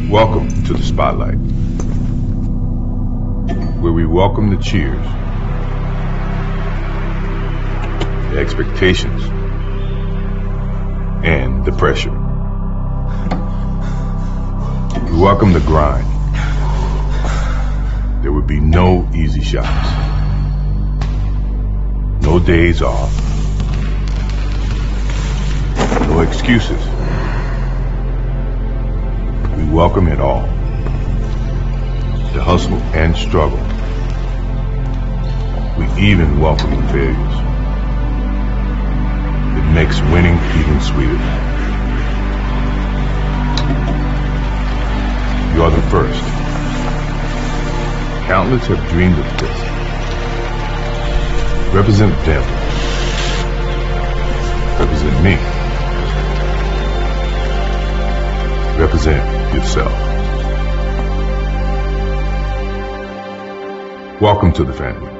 Welcome to the Spotlight, where we welcome the cheers, the expectations, and the pressure. We welcome the grind. There would be no easy shots, no days off, no excuses. We welcome it all. The hustle and struggle. We even welcome the failures. It makes winning even sweeter. You are the first. Countless have dreamed of this. Represent them. Represent me. Represent yourself. Welcome to the family.